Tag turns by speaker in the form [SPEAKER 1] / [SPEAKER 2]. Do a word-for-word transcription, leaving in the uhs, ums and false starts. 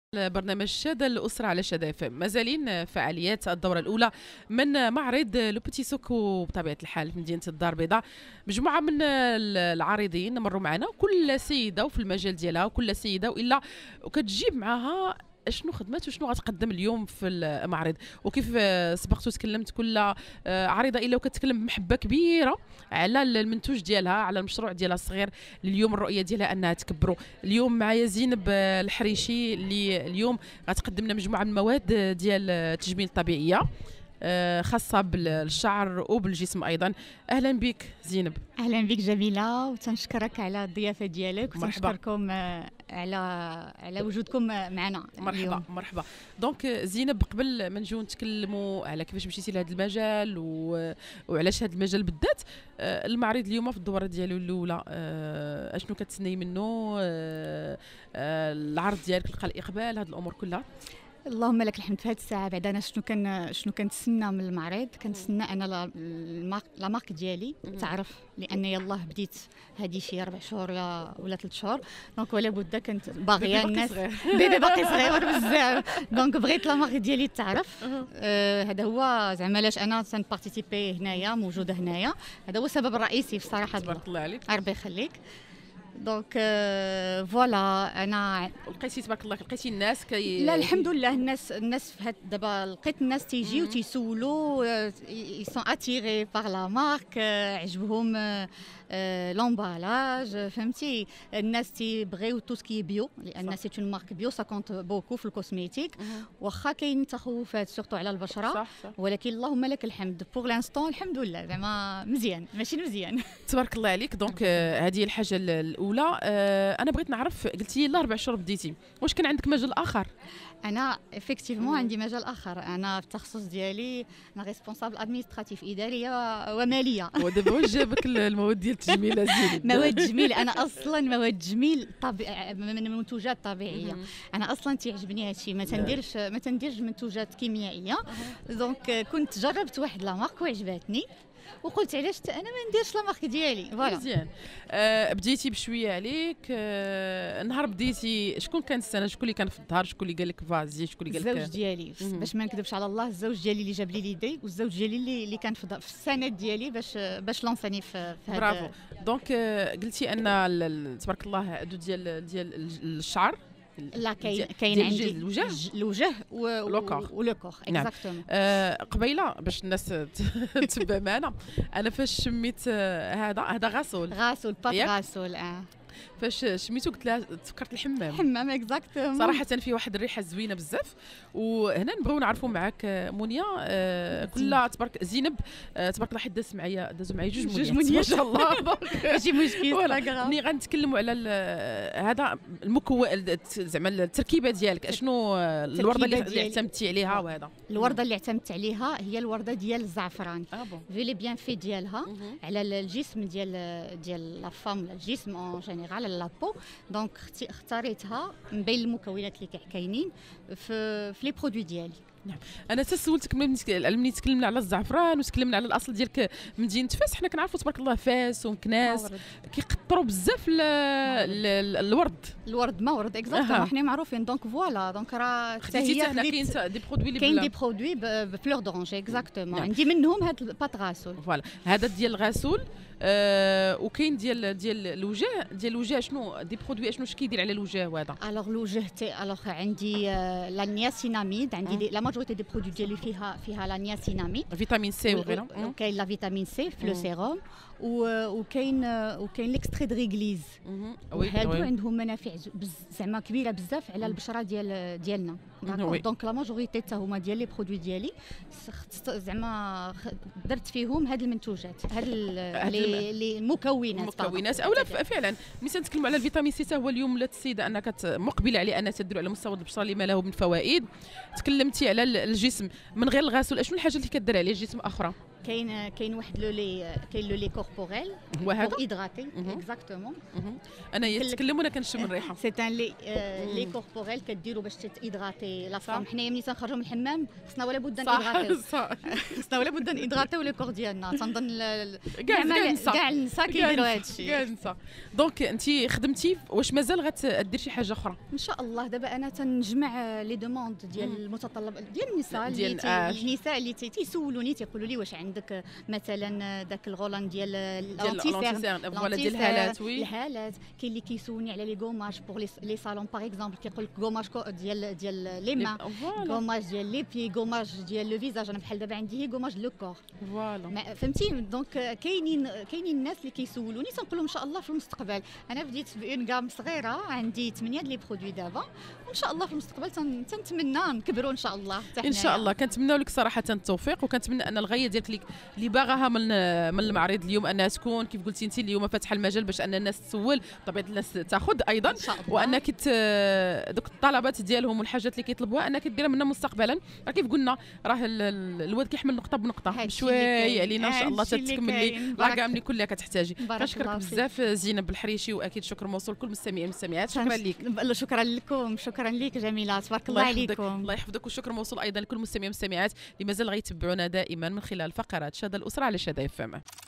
[SPEAKER 1] برنامج شادة الأسرة على شادة اف ام مازالين فعاليات الدورة الأولى من معرض لو بيتي سوكو بطبيعة الحال في مدينة الدار البيضاء. مجموعة من العارضين مروا معنا، كل سيدة وفي المجال ديالها، وكل سيدة وإلا وكتجيب معها شنو خدمات وشنو غتقدم اليوم في المعرض. وكيف سبقت وتكلمت، كل عارضه الا وكتكلم بمحبه كبيره على المنتوج ديالها، على المشروع ديالها الصغير اللي اليوم الرؤيه ديالها انها تكبروا. اليوم معايا زينب الحريشي اللي اليوم غتقدم لنا مجموعه من المواد ديال التجميل الطبيعيه خاصه بالشعر وبالجسم ايضا. اهلا بك زينب.
[SPEAKER 2] اهلا بك جميله، وتنشكرك على الضيافه ديالك، وتنشكركم على على وجودكم معنا.
[SPEAKER 1] مرحبا اليوم. مرحبا. دونك زينب، قبل ما نجيو نتكلموا على كيفاش مشيتي لهذا المجال و... وعلاش هذا المجال بالذات، المعرض اليوم في الدوره ديالو الاولى اشنو كتسناي منه؟ العرض ديالك لقى الاقبال، هذه الامور كلها؟
[SPEAKER 2] اللهم لك الحمد. في هذه الساعه بعد انا شنو كان شنو كنتسنى من المعرض؟ كنتسنى انا لا مارك ديالي تعرف، لان يلاه بديت هذه شي اربع شهور ولا ولا ثلاث شهور، دونك ولا بد كنت باغيه الناس بيبي باقي صغير بزاف، دونك بغيت لا مارك ديالي تعرف. آه هذا هو زعما علاش انا سنبارتيسيبي هنايا، موجوده هنايا. هذا هو السبب الرئيسي في صراحه.
[SPEAKER 1] تبارك الله عليك،
[SPEAKER 2] ربي يخليك. دونك آه فوالا انا
[SPEAKER 1] لقيتي تبارك الله لقيتي الناس كي
[SPEAKER 2] لا الحمد لله. الناس الناس في هاد دابا لقيت الناس تيجيو تيسولوا، اي سون اتيري بار لا مارك، عجبهم لومبالاج، فهمتي. الناس تيبغيو تو سكي بيو، لان سي اون مارك بيو سا كونت بوكو في الكوزميتيك. واخا كاين تخوفات سورتو على البشره، صح صح. ولكن اللهم لك الحمد بور لانستون الحمد لله زعما مزيان، ماشي مزيان.
[SPEAKER 1] تبارك الله عليك. دونك هذه الحاجه الاولى. انا بغيت نعرف، قلتي لي اربع شهور بديتي، واش كان عندك مجال اخر؟
[SPEAKER 2] انا افكتيفمون عندي مجال اخر. انا في التخصص ديالي انا ريسبونسابل ادمينستراتيف، اداريه وماليه.
[SPEAKER 1] ودابا واش جابك المواد ديال التجميل زينب؟
[SPEAKER 2] مواد تجميل. انا اصلا مواد تجميل طبيعي من المنتوجات الطبيعيه. انا اصلا تيعجبني هادشي، ما تنديرش ما تنديرش منتوجات كيميائيه. دونك كنت جربت واحد لا مارك وعجبتني، وقلت علاش انا ما نديرش لا مارك ديالي. فوالا
[SPEAKER 1] مزيان. آه بديتي بشويه عليك. آه نهار بديتي شكون كان السنه؟ شكون اللي كان في الظهر؟ شكون اللي قال لك فازي؟ شكون اللي قال لك؟
[SPEAKER 2] الزوج ديالي، باش ما نكذبش على الله، الزوج ديالي اللي جاب لي ليدي، والزوج ديالي اللي, اللي كان في, في السند ديالي باش باش لونساني في, في هذا.
[SPEAKER 1] برافو. دونك آه قلتي ان تبارك الله هادو ديال ديال الشعر.
[SPEAKER 2] لا كاين كاين عندي
[SPEAKER 1] الوجه
[SPEAKER 2] الوجه ولوكور ولوكور اكزاكتومون.
[SPEAKER 1] آه قبيله باش الناس تتبع معنا، انا فاش شميت هذا هذا غسول
[SPEAKER 2] غسول بات غسول. اه
[SPEAKER 1] فاش شميتو قلت لها تفكرت الحمام.
[SPEAKER 2] حمام اكزاكتومون.
[SPEAKER 1] صراحه فيه واحد الريحه زوينه بزاف. وهنا نبغيو نعرفوا معاك منيا، آه كلها تبارك زينب، آه تبارك الله، حيت داز معايا دازوا معايا جوج
[SPEAKER 2] جوج
[SPEAKER 1] منيات ما شاء الله.
[SPEAKER 2] ماشي مشكل.
[SPEAKER 1] ملي غنتكلموا على هذا المكون زعما التركيبه ديالك، اشنو الورده اللي اعتمدتي عليها؟ وهذا
[SPEAKER 2] الورده اللي اعتمدت عليها هي الورده ديال الزعفران.
[SPEAKER 1] اه بون
[SPEAKER 2] في لي بيان في ديالها على الجسم ديال ديال لا فام ولا الجسم اون جينيرال على لابو. دونك اختاريتها من بين المكونات اللي كاينين في في لي برودوي ديالي.
[SPEAKER 1] نعم. انا تسولتك ملي تكلمنا على الزعفران وتكلمنا على الاصل ديالك مدينه فاس، حنا كنعرفوا تبارك الله فاس ومكناس كيقطروا بزاف الورد.
[SPEAKER 2] الورد ما ورد اكزاكتومون، حنا معروفين. دونك فوالا دونك راه
[SPEAKER 1] حتى هي هنا كاين دي برودوي اللي
[SPEAKER 2] كاين دي برودوي بفلور دورانج اكزاكتومون. عندي منهم هاد البات غاسول.
[SPEAKER 1] فوالا هذا ديال الغاسول. آه وكاين ديال ديال الوجه. ديال الوجه شنو دي برودوي؟ شنو كيدير على الوجه وهذا؟
[SPEAKER 2] الوغ الوجه تي الوغ عندي لا نياسيناميد، عندي لا ماجوريتي دي برودوي ديالي فيها فيها لا نياسيناميد،
[SPEAKER 1] فيتامين سي وغيرها.
[SPEAKER 2] كاين لا فيتامين سي في لو سيروم، وكاين وكاين ليكستري دو ريغليز. وهادو عندهم منافع زعما كبيره بزاف على البشره ديال ديالنا. دونك لا ماجوريتي حتى هما ديال لي برودوي ديالي زعما درت فيهم هاد المنتوجات، هاد لي مكونات
[SPEAKER 1] مكونات اولا فعلا. ملي تنتكلموا على الفيتامين سي، هو اليوم ولات السيده انها مقبله عليه انها تدير على مستوى البشره لما له من فوائد. تكلمتي على الجسم من غير الغسول، اشنو الحاجه اللي كدير عليه الجسم اخرى؟
[SPEAKER 2] كاين كاين واحد لو لي كاين لو لي كوربوريل
[SPEAKER 1] هو هذا
[SPEAKER 2] بور ايدغاتي اكزاكتومون.
[SPEAKER 1] انا يتكلم وانا كنشم الريحه.
[SPEAKER 2] سي ان لي لي كوربوريل كديروا باش تيدغاتي لا فام. حنايا ملي تنخرجوا من الحمام خصنا ولا بد نيدغاتيو، خصنا ولا بد نيدغاتيو لي كور ديالنا. تنظن كاع كاع النساء كيديروا هذا الشيء،
[SPEAKER 1] كاع النساء. دونك انت خدمتي، واش مازال غتدير شي حاجه اخرى؟
[SPEAKER 2] ان شاء الله. دابا انا تنجمع لي دوموند ديال المتطلبات ديال النساء اللي
[SPEAKER 1] ديال
[SPEAKER 2] تي النساء اللي تي- تيسولوني تيقولوا لي واش عندك مثلا داك الغولان ديال
[SPEAKER 1] لونتيسيرن فوالا ديال الهالات. وي
[SPEAKER 2] الهالات. كاين اللي كيسولني على لي غوماج بور لي صالون باغ اكزومبل، كيقول لك غوماج ديال ديال لي مان، غوماج ديال لي بي، غوماج ديال لو فيزاج. انا بحال دابا عندي هي غوماج لو كور
[SPEAKER 1] فوالا.
[SPEAKER 2] فهمتي. دونك كاينين كاينين الناس اللي كيسولوني، تنقول لهم ان شاء الله في المستقبل. انا بديت بون غام صغيره، عندي ثمانيه ديال لي برودوي دابا، وان شاء الله في المستقبل تن- تنتمنى نكبروا ان شاء الله.
[SPEAKER 1] ان شاء الله. كنتمناو لك صراحه التوفيق، وكنتمنى ان الغايه ديالك اللي اللي باغاها من من المعرض اليوم انها تكون كيف قلتي انت اليوم فاتحه المجال باش ان الناس تسول، طبيعه الناس تاخذ ايضا، وانك ت- دوك الطلبات ديالهم والحاجات اللي كيطلبوها انك ديرها منها مستقبلا. راه كيف قلنا راه ال- ال- الواد كيحمل نقطه بنقطه بشويه علينا ان شاء الله تتكملي راه كاع ملي كلها كتحتاجي. كنشكرك بزاف زينب الحريشي، واكيد شكر موصول كل المستمعين والمستمعات. شكرا لك.
[SPEAKER 2] شكرا لكم، شكرا لك جميله، تبارك الله عليكم.
[SPEAKER 1] الله يحفظك. وشكر موصول ايضا لكل المستمعين والمستمعات اللي مازال غيتبعونا دائما من خلال فقرات شادة الاسره على شادة اف ام.